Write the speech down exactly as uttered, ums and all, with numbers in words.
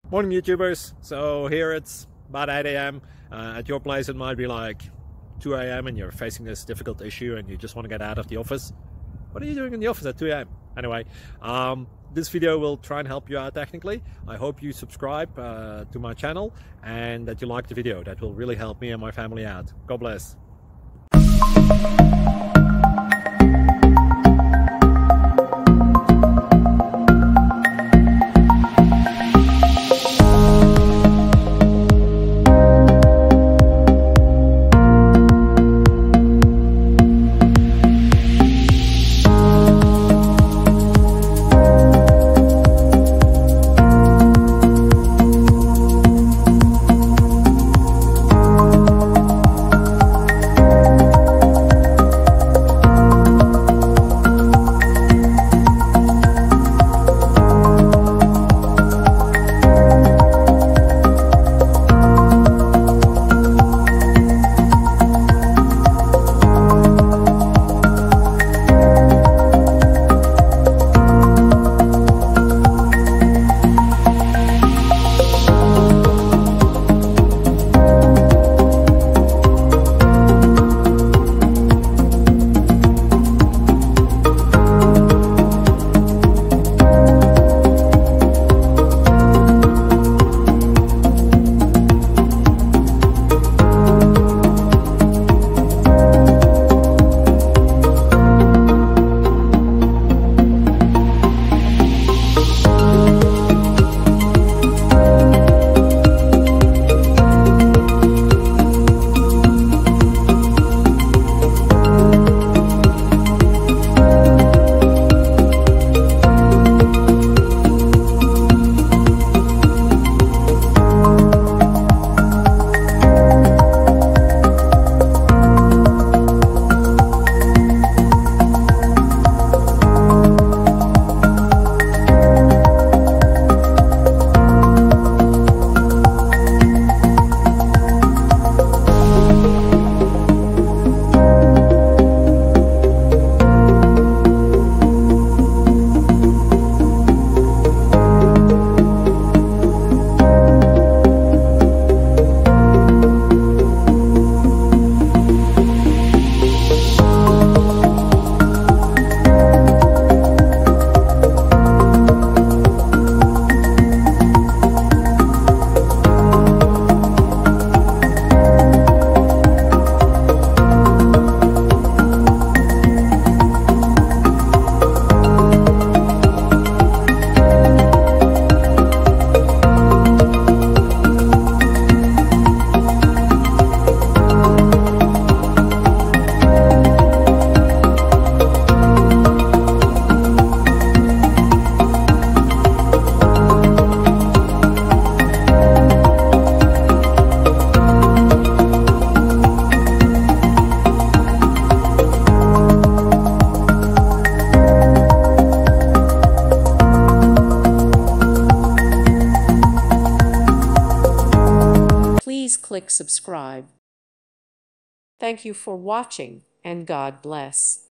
Morning YouTubers. So here it's about eight A M Uh, at your place it might be like two A M and you're facing this difficult issue and you just want to get out of the office. What are you doing in the office at two A M? Anyway, um, this video will try and help you out technically. I hope you subscribe uh, to my channel and that you like the video. That will really help me and my family out. God bless. Please click subscribe. Thank you for watching, and God bless.